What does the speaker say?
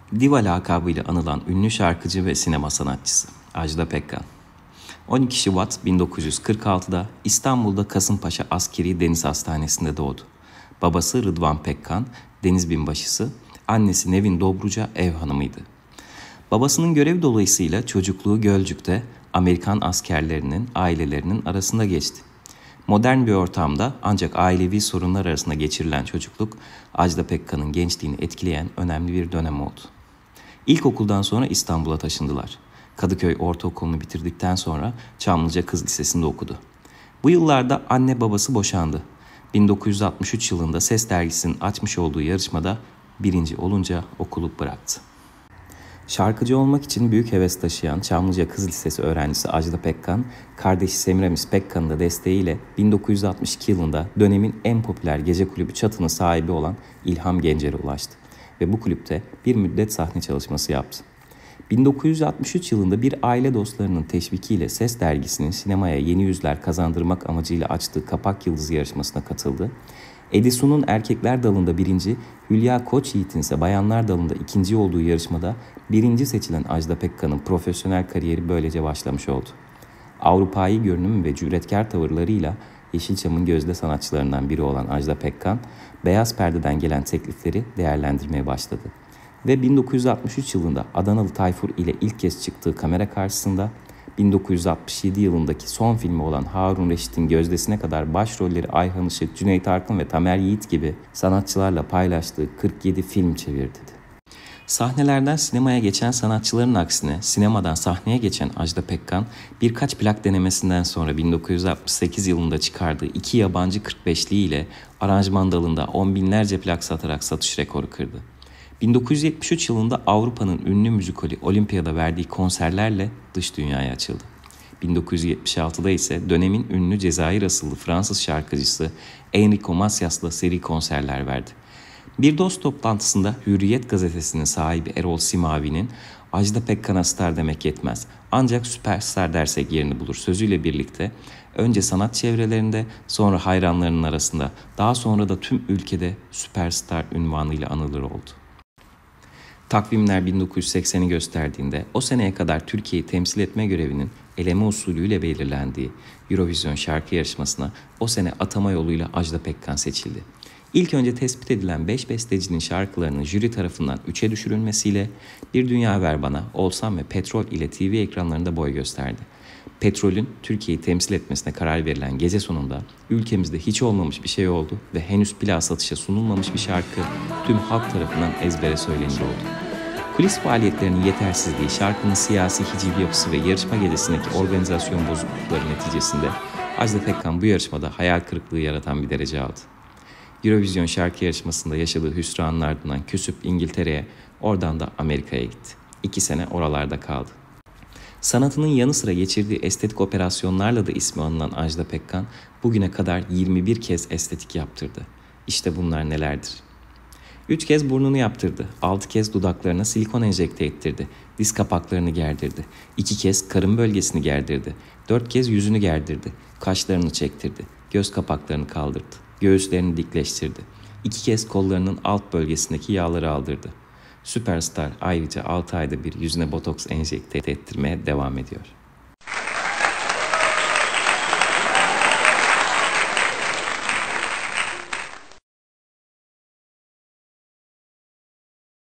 Diva lakabıyla anılan ünlü şarkıcı ve sinema sanatçısı Ajda Pekkan. 12 Şubat 1946'da İstanbul'da Kasımpaşa Askeri Deniz Hastanesi'nde doğdu. Babası Rıdvan Pekkan, deniz binbaşısı, annesi Nevin Dobruca ev hanımıydı. Babasının görev dolayısıyla çocukluğu Gölcük'te Amerikan askerlerinin ailelerinin arasında geçti. Modern bir ortamda ancak ailevi sorunlar arasında geçirilen çocukluk Ajda Pekkan'ın gençliğini etkileyen önemli bir dönem oldu. İlkokuldan sonra İstanbul'a taşındılar. Kadıköy Ortaokulu'nu bitirdikten sonra Çamlıca Kız Lisesi'nde okudu. Bu yıllarda anne babası boşandı. 1963 yılında Ses Dergisi'nin açmış olduğu yarışmada birinci olunca okulu bıraktı. Şarkıcı olmak için büyük heves taşıyan Çamlıca Kız Lisesi öğrencisi Ajda Pekkan, kardeşi Semiramis Pekkan'ın da desteğiyle 1962 yılında dönemin en popüler gece kulübü Çatı'nın sahibi olan İlham Gencer'e ulaştı ve bu kulüpte bir müddet sahne çalışması yaptı. 1963 yılında bir aile dostlarının teşvikiyle Ses Dergisi'nin sinemaya yeni yüzler kazandırmak amacıyla açtığı Kapak Yıldızı yarışmasına katıldı. Edison'un erkekler dalında birinci, Hülya Koçyiğit'in ise bayanlar dalında ikinci olduğu yarışmada birinci seçilen Ajda Pekkan'ın profesyonel kariyeri böylece başlamış oldu. Avrupa'yı görünümü ve cüretkar tavırlarıyla Yeşilçam'ın gözde sanatçılarından biri olan Ajda Pekkan, beyaz perdeden gelen teklifleri değerlendirmeye başladı. Ve 1963 yılında Adanalı Tayfur ile ilk kez çıktığı kamera karşısında 1967 yılındaki son filmi olan Harun Reşit'in gözdesine kadar başrolleri Ayhan Işık, Cüneyt Arkın ve Tamer Yiğit gibi sanatçılarla paylaştığı 47 film çevirdi. Sahnelerden sinemaya geçen sanatçıların aksine sinemadan sahneye geçen Ajda Pekkan birkaç plak denemesinden sonra 1968 yılında çıkardığı 2 yabancı 45'li ile aranjman dalında on binlerce plak satarak satış rekoru kırdı. 1973 yılında Avrupa'nın ünlü müzikali Olimpiyada verdiği konserlerle dış dünyaya açıldı. 1976'da ise dönemin ünlü Cezayir asıllı Fransız şarkıcısı Enrico Macias'la seri konserler verdi. Bir dost toplantısında Hürriyet gazetesinin sahibi Erol Simavi'nin "Ajda Pekkan'a star demek yetmez, ancak süperstar dersek yerini bulur" sözüyle birlikte önce sanat çevrelerinde, sonra hayranlarının arasında, daha sonra da tüm ülkede süperstar unvanıyla anılır oldu. Takvimler 1980'i gösterdiğinde o seneye kadar Türkiye'yi temsil etme görevinin eleme usulüyle belirlendiği Eurovision şarkı yarışmasına o sene atama yoluyla Ajda Pekkan seçildi. İlk önce tespit edilen 5 bestecinin şarkılarının jüri tarafından 3'e düşürülmesiyle Bir Dünya Ver Bana, Olsam ve Petrol ile TV ekranlarında boy gösterdi. Petrol'ün Türkiye'yi temsil etmesine karar verilen gece sonunda ülkemizde hiç olmamış bir şey oldu ve henüz plağa satışa sunulmamış bir şarkı tüm halk tarafından ezbere söylenir oldu. Kulis faaliyetlerinin yetersizliği, şarkının siyasi hiciv yapısı ve yarışma gecesindeki organizasyon bozuklukları neticesinde Ajda Pekkan bu yarışmada hayal kırıklığı yaratan bir derece aldı. Eurovision şarkı yarışmasında yaşadığı hüsranın ardından küsüp İngiltere'ye, oradan da Amerika'ya gitti. 2 sene oralarda kaldı. Sanatının yanı sıra geçirdiği estetik operasyonlarla da ismi anılan Ajda Pekkan bugüne kadar 21 kez estetik yaptırdı. İşte bunlar nelerdir? 3 kez burnunu yaptırdı, 6 kez dudaklarına silikon enjekte ettirdi, diz kapaklarını gerdirdi, 2 kez karın bölgesini gerdirdi, 4 kez yüzünü gerdirdi, kaşlarını çektirdi, göz kapaklarını kaldırdı, göğüslerini dikleştirdi, 2 kez kollarının alt bölgesindeki yağları aldırdı. Süperstar ayrıca 6 ayda bir yüzüne botoks enjekte ettirmeye devam ediyor.